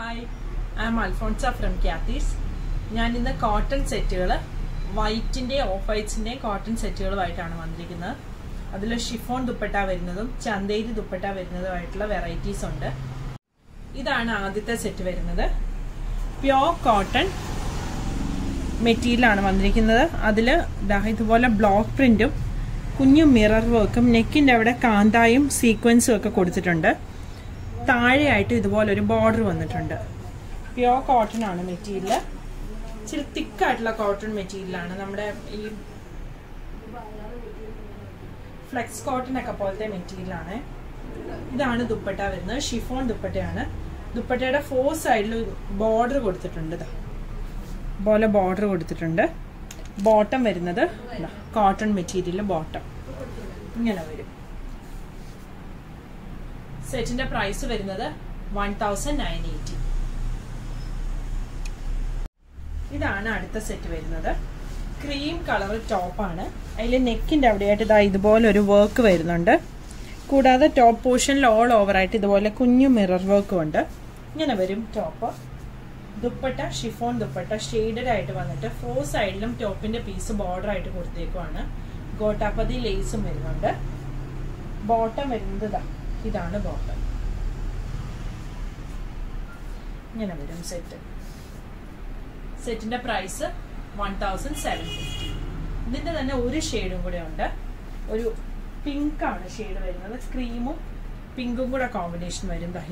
Hi, I am Alfonsa from Kathy's. I am cotton set. White and off-white cotton set. That is chiffon dupatta, chanderi dupatta varieties. This is the set. Pure cotton material. That is a block print. Mirror work. Neck in the sequence work. താഴെയായിട്ട് ഇതുപോലെ ഒരു border വന്നിട്ടുണ്ട്. Pure cotton ആണ് material. ഇച്ചിരി thick ആയിട്ടുള്ള cotton material ആണ്. നമ്മുടെ ഈ ഫ്ലെക്സ് കോട്ടൺ ഒക്കെ പോലത്തെ മെറ്റീരിയൽ ആണ്. ഇതാണ് ദുപ്പട്ട വരുന്നത്. ഷിഫോൺ ദുപ്പട്ടയാണ്. ദുപ്പട്ടയുടെ ഫോർ സൈഡിൽ ബോർഡർ കൊടുത്തിട്ടുണ്ട്. പോലെ ബോർഡർ കൊടുത്തിട്ടുണ്ട്. ബോട്ടം വരുന്നത് കോട്ടൺ മെറ്റീരിയൽ ബോട്ടം ഇങ്ങനെ വരും. Set in the price of 1,980. This is the set. Cream color top. The neck in the ball or work. The top portion all over the mirror work. Top. Dupatta, chiffon dupatta, shaded item. Four side top in the piece of border. Got up the lace. Bottom. This is the bottom. This is set. Set in the price 1,750. This is a shade. This is pink shade. Cream pink combination.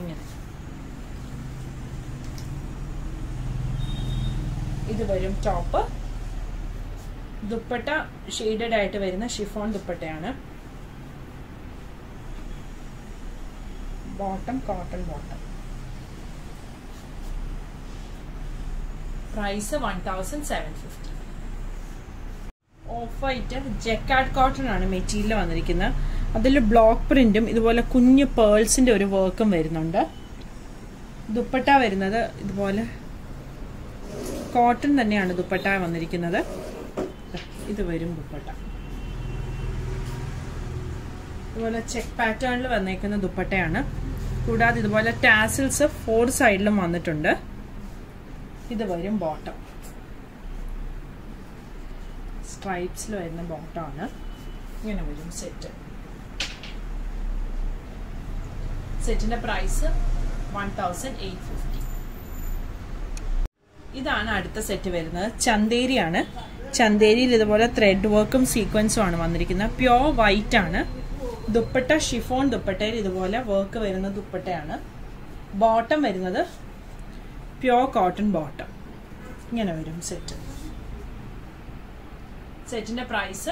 This is top. Dupatta shaded chiffon dupatta. Bottom cotton bottom. Price 1,750. Off-white jacquard cotton ആണ് material വന്നിരിക്കുന്നത്. അതിൽ block പ്രിന്റും ഇതുപോലെ കുഞ്ഞു പേൾസിന്റെ ഒരു വർക്കും വരുന്നുണ്ട്. ദുപ്പട്ട വരുന്നത് ഇതുപോലെ കോട്ടൺ തന്നെയാണ് ദുപ്പട്ട വന്നിരിക്കുന്നത്. ഇത് വരും ദുപ്പട്ട. ഇതുപോലെ ചെക്ക് പാറ്റേണിൽ വന്നേക്കുന്ന ദുപ്പട്ടയാണ്. കൂടാതെ ഇതുപോലെ ടാസിൽസ് ഫോർ സൈഡിലും വന്നിട്ടുണ്ട്. ഇത് വരും ബോട്ടം. സ്ട്രൈപ്സിൽ വരുന്ന ബോട്ടം ആണ്. ഇങ്ങനെ വരും സെറ്റ്. സെറ്റിന്റെ പ്രൈസ് 1,850. ഇതാണ് അടുത്ത സെറ്റ് വരുന്നത്. ചന്തേരിയാണ്. ചന്തേരിയിൽ ഇതുപോലെ ത്രെഡ് വർക്കും സീക്വൻസും ആണ് വന്നിരിക്കുന്നത്. പ്യുവർ വൈറ്റ് ആണ്. ദുപ്പട്ട ഷിഫോൺ ദുപ്പട്ടയിൽ ഇതുപോലെ വർക്ക് വരുന്ന ദുപ്പട്ടയാണ്. ബോട്ടം വരുന്നത് പ്യുവർ കോട്ടൺ ബോട്ടം. ഇങ്ങനെ വരും സെറ്റ്. സെറ്റിന്റെ പ്രൈസ്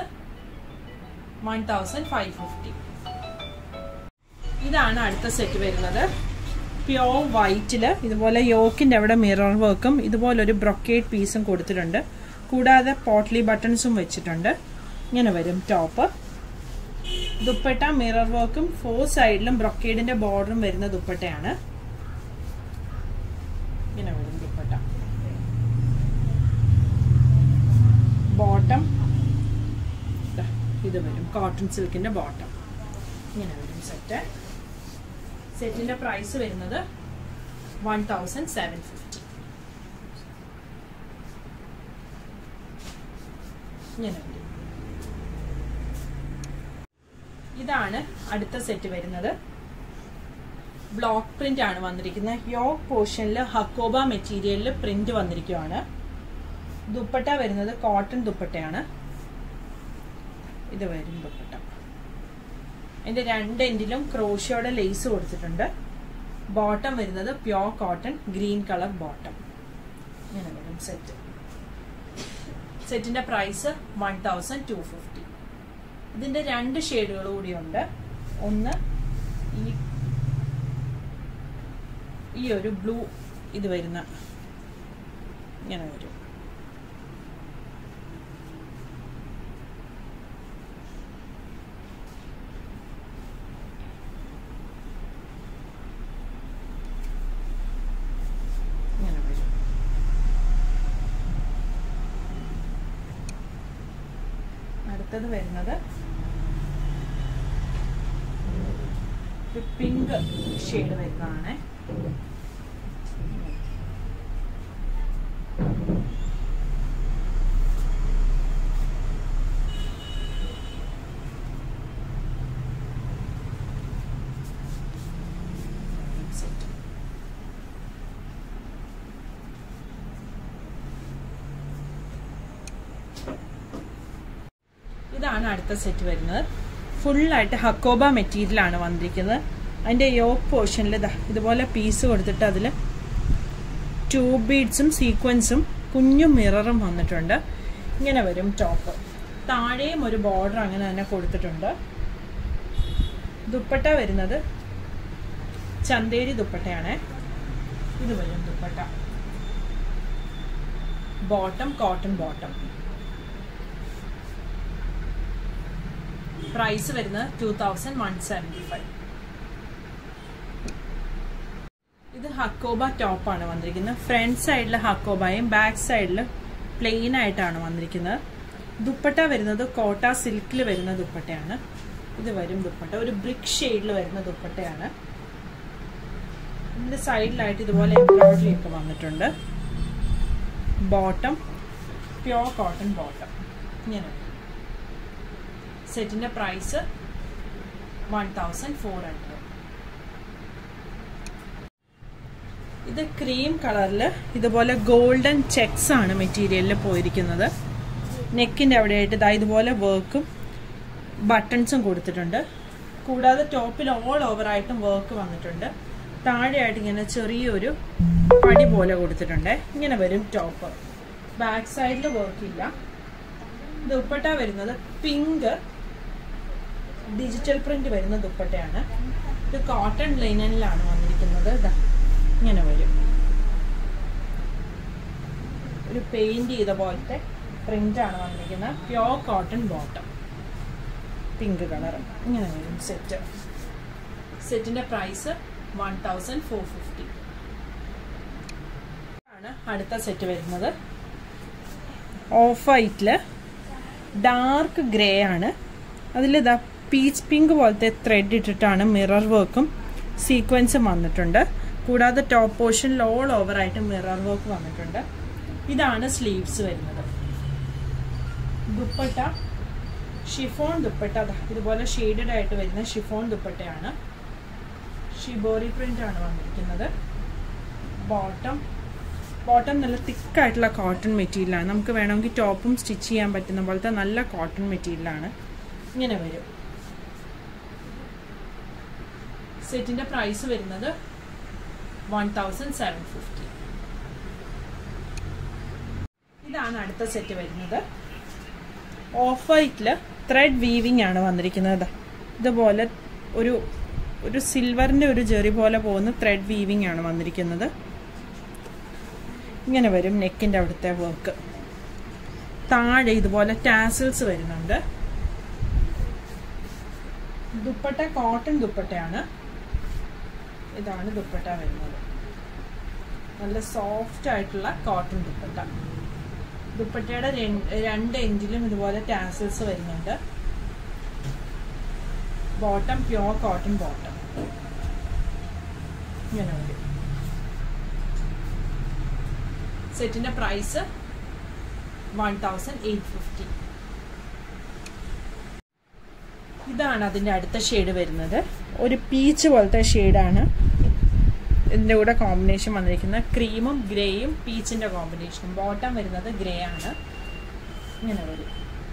1,550. ഇതാണ് അടുത്ത സെറ്റ് വരുന്നത്. പ്യുവർ വൈറ്റില് ഇതുപോലെ യോക്കിന്റെ അവിടെ മിറർ വർക്കും ഇതുപോലെ ഒരു ബ്രൊക്കേഡ് പീസും കൊടുത്തിട്ടുണ്ട്. കൂടാതെ പോട്ട്ലി ബട്ടൺസും വെച്ചിട്ടുണ്ട്. ഇങ്ങനെ വരും ടോപ്പ്. ദുപ്പട്ട മിറർ വർക്കും ഫോർ സൈഡിലും ബ്രൊക്കേഡിന്റെ ബോർഡറും വരുന്ന ദുപ്പട്ടയാണ്. ഇങ്ങനെ വരും ദുപ്പട്ട. ബോട്ടം ഇത് വരും കോട്ടൺ സിൽക്കിന്റെ ബോട്ടം. ഇങ്ങനെ വരും സെറ്റ്. സെറ്റിന്റെ പ്രൈസ് വരുന്നത് 1,750. ഇങ്ങനെ വരും. ഇതാണ് അടുത്ത സെറ്റ് വരുന്നത്. ബ്ലോക്ക് പ്രിന്റ് ആണ് വന്നിരിക്കുന്നത്. യോക്ക് പോർഷനിൽ ഹക്കോബ മെറ്റീരിയലിൽ പ്രിന്റ് വന്നിരിക്കുകയാണ്. ദുപ്പട്ട വരുന്നത് കോട്ടൺ ദുപ്പട്ടയാണ്. ഇത് വരും ദുപ്പട്ട. ഇതിന്റെ രണ്ട് എൻഡിലും ക്രോഷയോടെ ലേസ് കൊടുത്തിട്ടുണ്ട്. ബോട്ടം വരുന്നത് pure cotton green colour bottom. ഇങ്ങനെ വരും സെറ്റ്. സെറ്റിന്റെ പ്രൈസ് 1,250. ഇതിന്റെ രണ്ട് ഷെയ്ഡുകൾ കൂടിയുണ്ട്. ഒന്ന് ഈ ഒരു ബ്ലൂ ഇത് വരുന്ന ഇങ്ങനെ വരും. ഇങ്ങനെ വരും. അടുത്തത് വരുന്നത് pink shade. ഇതാണ് അടുത്ത സെറ്റ് വരുന്നത്. ഫുള്ളായിട്ട് ഹക്കോബ മെറ്റീരിയലാണ് വന്നിരിക്കുന്നത്. അതിൻ്റെ യോക്ക് പോർഷനിൽ ഇതുപോലെ പീസ് കൊടുത്തിട്ട് അതിൽ ട്യൂബ് ബീഡ്സും സീക്വൻസും കുഞ്ഞു മിററും വന്നിട്ടുണ്ട്. ഇങ്ങനെ വരും ടോപ്പ്. താഴെയും ഒരു ബോർഡർ അങ്ങനെ തന്നെ കൊടുത്തിട്ടുണ്ട്. ദുപ്പട്ട വരുന്നത് ചന്തേരി ദുപ്പട്ടയാണ്. ഇത് വരും ദുപ്പട്ട. Bottom cotton bottom. പ്രൈസ് വരുന്നത് 2175. ഇത് ഹക്കോബ ടോപ്പാണ് വന്നിരിക്കുന്നത്. ഫ്രണ്ട് സൈഡിൽ ഹക്കോബയും ബാക്ക് സൈഡിൽ പ്ലെയിൻ ആയിട്ടാണ് വന്നിരിക്കുന്നത്. ദുപ്പട്ട വരുന്നത് കോട്ട സിൽക്കിൽ വരുന്ന ദുപ്പട്ടയാണ്. ഇത് വരും ദുപ്പട്ട. ഒരു ബ്രിക്ക് ഷെയ്ഡിൽ വരുന്ന ദുപ്പട്ടയാണ്. ഇതിന്റെ സൈഡിലായിട്ട് ഇതുപോലെ എംബ്രോയിഡറി ഒക്കെ വന്നിട്ടുണ്ട്. Bottom pure cotton bottom. ഇങ്ങനെ സെറ്റിന്റെ പ്രൈസ് 1400. ഇത് ക്രീം കളറിൽ ഇതുപോലെ ഗോൾഡൻ ചെക്സ് ആണ് മെറ്റീരിയലിൽ പോയിരിക്കുന്നത്. നെക്കിന്റെ അവിടെയായിട്ട് ഇതുപോലെ വർക്കും ബട്ടൺസും കൊടുത്തിട്ടുണ്ട്. കൂടാതെ ടോപ്പിൽ ഓൾ ഓവർ ആയിട്ടും വർക്ക് വന്നിട്ടുണ്ട്. താഴെയായിട്ട് ഇങ്ങനെ ചെറിയൊരു പടി പോലെ കൊടുത്തിട്ടുണ്ട്. ഇങ്ങനെ വരും ടോപ്പ്. ബാക്ക് സൈഡിൽ വർക്ക് ഇല്ല. ദുപ്പട്ട വരുന്നത് പിങ്ക് ഡിജിറ്റൽ പ്രിന്റ് വരുന്ന ദുപ്പട്ടയാണ്. ഇത് കോട്ടൺ ലൈനിലാണ് വന്നിരിക്കുന്നത്. ഇങ്ങനെ വരും. ഒരു പെയിന്റ് ചെയ്ത പോലത്തെ പ്രിന്റ് ആണ് വന്നിരിക്കുന്നത്. Pure cotton bottom pink colour. ഇങ്ങനെ വരും സെറ്റ്. സെറ്റിന്റെ പ്രൈസ് 1450 ആണ്. അടുത്ത സെറ്റ് വരുന്നത് ഓഫ് വൈറ്റില് ഡാർക്ക് ഗ്രേ ആണ്. അതിൽ പീച്ച് പിങ്ക് പോലത്തെ ത്രെഡ് ഇട്ടിട്ടാണ് മിറർ വർക്കും സീക്വൻസും വന്നിട്ടുണ്ട്. കൂടാതെ ടോപ്പ് പോർഷനിൽ ഓൾ ഓവർ ആയിട്ട് മിറർ വർക്ക് വന്നിട്ടുണ്ട്. ഇതാണ് സ്ലീവ്സ് വരുന്നത്. ദുപ്പട്ട ഷിഫോൺ ദുപ്പട്ട. ഇതുപോലെ ഷെയ്ഡഡ് ആയിട്ട് വരുന്ന ഷിഫോൺ ദുപ്പട്ടയാണ്. ഷിബോറി പ്രിന്റ് ആണ് വന്നിരിക്കുന്നത്. ബോട്ടം നല്ല തിക്കായിട്ടുള്ള കോട്ടൺ മെറ്റീരിയലാണ്. നമുക്ക് വേണമെങ്കിൽ ടോപ്പും സ്റ്റിച്ച് ചെയ്യാൻ പറ്റുന്ന പോലത്തെ നല്ല കോട്ടൺ മെറ്റീരിയലാണ്. ഇങ്ങനെ വരും. സെറ്റിന്റെ പ്രൈസ് വരുന്നത് 1750. ഇതാണ് അടുത്ത സെറ്റ് വരുന്നത്. ഓഫ് വൈറ്റില് ത്രെഡ് വീവിംഗ് ആണ് വന്നിരിക്കുന്നത്. ഇതുപോലെ ഒരു സിൽവറിന്റെ ഒരു ജെറി പോലെ പോകുന്ന ത്രെഡ് വീവിംഗ് ആണ് വന്നിരിക്കുന്നത്. ഇങ്ങനെ വരും നെക്കിന്റെ അവിടുത്തെ വർക്ക്. താഴെ ഇതുപോലെ ടാസിൽസ് വരുന്നുണ്ട്. ദുപ്പട്ട കോട്ടൺ ദുപ്പട്ടയാണ്. ഇതാണ് ദുപ്പട്ട വരുന്നത്. നല്ല സോഫ്റ്റ് ആയിട്ടുള്ള കോട്ടൺ ദുപ്പട്ട. ദുപ്പട്ടയുടെ രണ്ട് എൻഡിലും ഇതുപോലെ ടാസിൽസ് വരുന്നുണ്ട്. Bottom pure cotton bottom. ഇങ്ങനെ വരും. സെറ്റിന്റെ പ്രൈസ് 1850. ഇതാണ് അതിന്റെ അടുത്ത ഷെയ്ഡ് വരുന്നത്. ഒരു പീച്ച് പോലത്തെ ഷെയ്ഡാണ് ഇതിന്റെ കൂടെ കോമ്പിനേഷൻ വന്നിരിക്കുന്നത്. ക്രീമും ഗ്രേയും പീച്ചിന്റെ കോമ്പിനേഷനും. ബോട്ടം വരുന്നത് ഗ്രേ ആണ്. ഇങ്ങനെ വരും.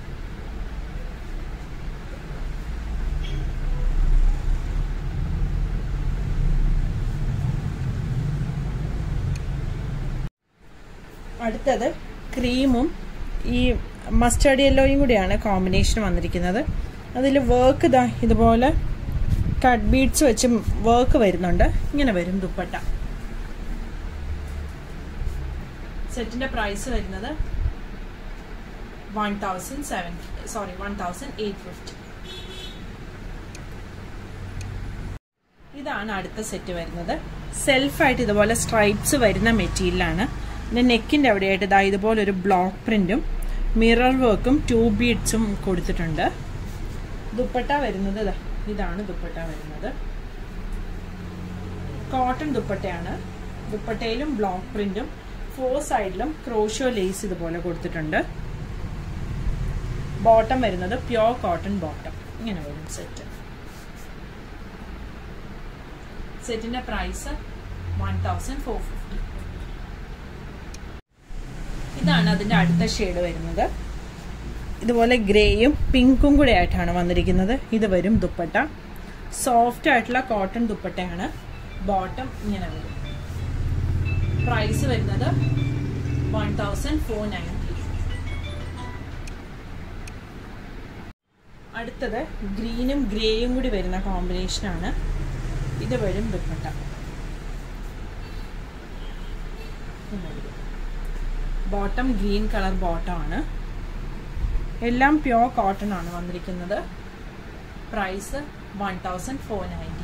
അടുത്തത് ക്രീമും ഈ മസ്റ്റേർഡ് യെല്ലോയും കൂടിയാണ് കോമ്പിനേഷൻ വന്നിരിക്കുന്നത്. അതിൽ വർക്ക് ഇതുപോലെ കട്ട് ബീഡ്സ് വെച്ച് വർക്ക് വരുന്നുണ്ട്. ഇങ്ങനെ വരും ദുപ്പട്ട. സെറ്റിന്റെ പ്രൈസ് വരുന്നത് 1850. ഇതാണ് അടുത്ത സെറ്റ് വരുന്നത്. സെൽഫായിട്ട് ഇതുപോലെ സ്ട്രൈപ്സ് വരുന്ന മെറ്റീരിയലാണ്. പിന്നെ നെക്കിന്റെ അവിടെയായിട്ട് ഇതുപോലെ ഒരു ബ്ലോക്ക് പ്രിന്റും മിറർ വർക്കും ട്യൂബ് ബീഡ്സും കൊടുത്തിട്ടുണ്ട്. ദുപ്പട്ട വരുന്നത് ഇതാണ് ദുപ്പട്ട വരുന്നത്. കോട്ടൺ ദുപ്പട്ടയാണ്. ദുപ്പട്ടയിലും ബ്ലോക്ക് പ്രിന്റും 4 സൈഡിലും ക്രോഷോ ലേസ് ഇതുപോലെ കൊടുത്തിട്ടുണ്ട്. ബോട്ടം വരുന്നത് പ്യോർ കോട്ടൺ ബോട്ടം. ഇങ്ങനെ വരും സെറ്റ്. സെറ്റിന്റെ പ്രൈസ് 1450. ഇതാണ് അതിന്റെ അടുത്ത ഷെയ്ഡ് വരുന്നത്. ഇതുപോലെ ഗ്രേയും പിങ്കും കൂടെ ആയിട്ടാണ് വന്നിരിക്കുന്നത്. ഇത് വരും ദുപ്പട്ട. സോഫ്റ്റ് ആയിട്ടുള്ള കോട്ടൺ ദുപ്പട്ടയാണ്. ബോട്ടം ഇങ്ങനെ വരും. പ്രൈസ് വരുന്നത് 1490. അടുത്തത് ഗ്രീനും ഗ്രേയും കൂടി വരുന്ന കോമ്പിനേഷനാണ്. ഇത് വരും ദുപ്പട്ട. ബോട്ടം ഗ്രീൻ കളർ ബോട്ടം ആണ്. എല്ലാം പ്യോർ കോട്ടൺ ആണ് വന്നിരിക്കുന്നത്. പ്രൈസ് 1490.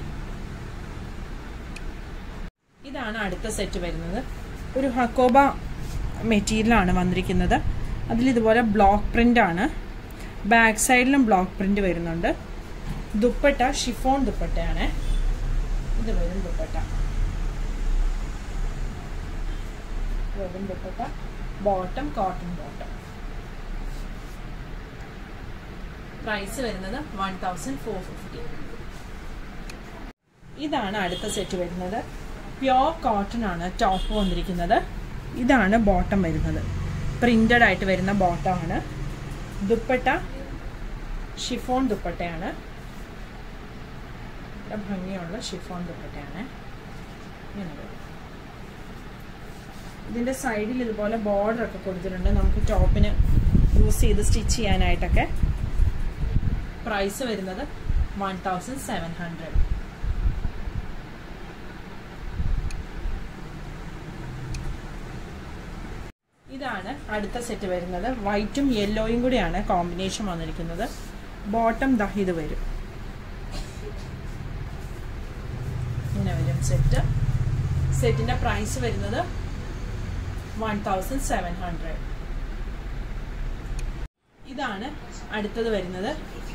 ഇതാണ് അടുത്ത സെറ്റ് വരുന്നത്. ഒരു ഹക്കോബ മെറ്റീരിയലാണ് വന്നിരിക്കുന്നത്. അതിലിതുപോലെ ബ്ലോക്ക് പ്രിന്റ് ആണ്. ബാക്ക് സൈഡിലും ബ്ലോക്ക് പ്രിന്റ് വരുന്നുണ്ട്. ദുപ്പട്ട ഷിഫോൺ ദുപ്പട്ടയാണ്. ഇത് വരും ദുപ്പട്ട. ദുപ്പട്ട ബോട്ടം കോട്ടൺ ബോട്ടം. പ്രൈസ് വരുന്നത് 1450. ഇതാണ് അടുത്ത സെറ്റ് വരുന്നത്. പ്യോർ കോട്ടൺ ആണ് ടോപ്പ് വന്നിരിക്കുന്നത്. ഇതാണ് ബോട്ടം വരുന്നത്. പ്രിന്റഡ് ആയിട്ട് വരുന്ന ബോട്ടം ആണ്. ദുപ്പട്ട ഷിഫോൺ ദുപ്പട്ടയാണ്. ഭംഗിയുള്ള ഷിഫോൺ ദുപ്പട്ടയാണ്. ഇതിന്റെ സൈഡിൽ ഇതുപോലെ ബോർഡർ ഒക്കെ കൊടുത്തിട്ടുണ്ട്. നമുക്ക് ടോപ്പിന് യൂസ് ചെയ്ത് സ്റ്റിച്ച് ചെയ്യാനായിട്ടൊക്കെ. പ്രൈസ് വരുന്നത് 1700. ഇതാണ് അടുത്ത സെറ്റ് വരുന്നത്. വൈറ്റും യെല്ലോയും കൂടിയാണ് കോമ്പിനേഷൻ വന്നിരിക്കുന്നത്. ബോട്ടം ദാ ഇത് വരും. ഇങ്ങനെ വരും സെറ്റ്. സെറ്റിന്റെ പ്രൈസ് വരുന്നത് 1700. ഇതാണ് അടുത്തത് വരുന്നത്.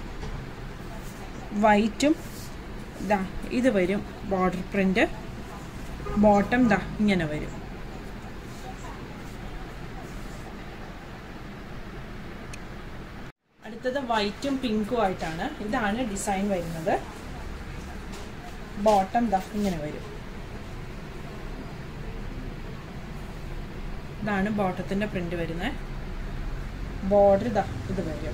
വൈറ്റും ദാ ഇത് വരും ബോർഡർ പ്രിന്റ്. ബോട്ടം ദാ ഇങ്ങനെ വരും. അടുത്തത് വൈറ്റും പിങ്കും ആയിട്ടാണ്. ഇതാണ് ഡിസൈൻ വരുന്നത്. ബോട്ടം ദാ ഇങ്ങനെ വരും. ഇതാണ് ബോട്ടത്തിന്റെ പ്രിന്റ് വരുന്നത്. ബോർഡർ ദാ ഇത് വരും.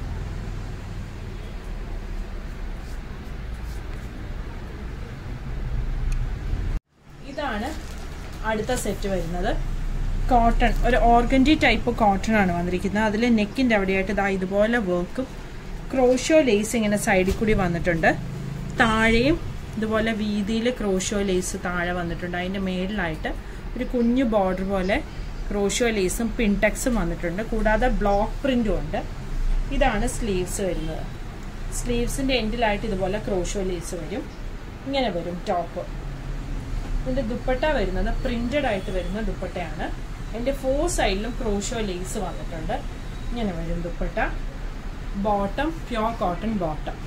ഇതാണ് അടുത്ത സെറ്റ് വരുന്നത്. കോട്ടൺ, ഒരു ഓർഗൻഡി ടൈപ്പ് കോട്ടൺ ആണ് വന്നിരിക്കുന്നത്. അതിൽ നെക്കിന്റെ അവിടെയായിട്ട് ഇതാ ഇതുപോലെ വർക്കും ക്രോഷോ ലേസ് ഇങ്ങനെ സൈഡിൽ കൂടി വന്നിട്ടുണ്ട്. താഴെയും ഇതുപോലെ വീതിയിൽ ക്രോഷോ ലേസ് താഴെ വന്നിട്ടുണ്ട്. അതിന്റെ മേളിലായിട്ട് ഒരു കുഞ്ഞു ബോർഡർ പോലെ ക്രോഷോ ലേസും പിൻടെക്സും വന്നിട്ടുണ്ട്. കൂടാതെ ബ്ലോക്ക് പ്രിന്റും ഉണ്ട്. ഇതാണ് സ്ലീവ്സ് വരുന്നത്. സ്ലീവ്സിന്റെ എൻഡിലായിട്ട് ഇതുപോലെ ക്രോഷോ ലേസ് വരും. ഇങ്ങനെ വരും ടോപ്പ്. ഇതിന്റെ ദുപ്പട്ട വരുന്നത് പ്രിന്റഡ് ആയിട്ട് വരുന്ന ദുപ്പട്ടയാണ്. അതിന്റെ 4 സൈഡിലും ക്രോഷോ ലേസ് വന്നിട്ടുണ്ട്. ഇങ്ങനെ വരും ദുപ്പട്ട. Bottom pure cotton bottom.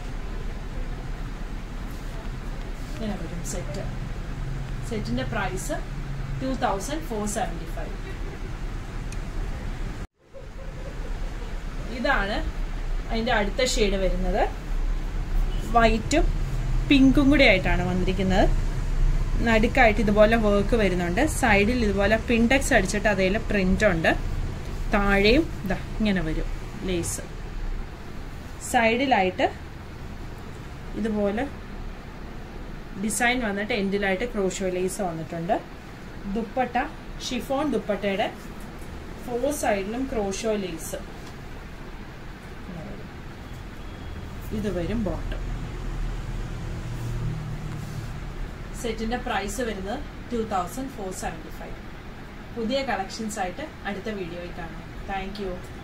ഇങ്ങനെ വരും സെറ്റ്. സെറ്റിന്റെ പ്രൈസ് 2475. ഇതാണ് അതിന്റെ അടുത്ത ഷെയ്ഡ് വരുന്നത്. വൈറ്റും പിങ്കും കൂടി ആയിട്ടാണ് വന്നിരിക്കുന്നത്. നടുക്കായിട്ട് ഇതുപോലെ വർക്ക് വരുന്നുണ്ട്. സൈഡിൽ ഇതുപോലെ പിൻടെക്സ് അടിച്ചിട്ട് അതിൽ പ്രിന്റ് ഉണ്ട്. താഴെയും ഇതാ ഇങ്ങനെ വരും ലേസ്. സൈഡിലായിട്ട് ഇതുപോലെ ഡിസൈൻ വന്നിട്ട് എൻഡിലായിട്ട് ക്രോഷോ ലേസ് വന്നിട്ടുണ്ട്. ദുപ്പട്ട ഷിഫോൺ ദുപ്പട്ടയുടെ 4 സൈഡിലും ക്രോഷോ ലേസ്. ഇത് വരും ബോട്ടം. സെറ്റിന്റെ പ്രൈസ് വരുന്നത് 2475. പുതിയ കളക്ഷൻസ് ആയിട്ട് അടുത്ത വീഡിയോയിൽ കാണാം. Thank U.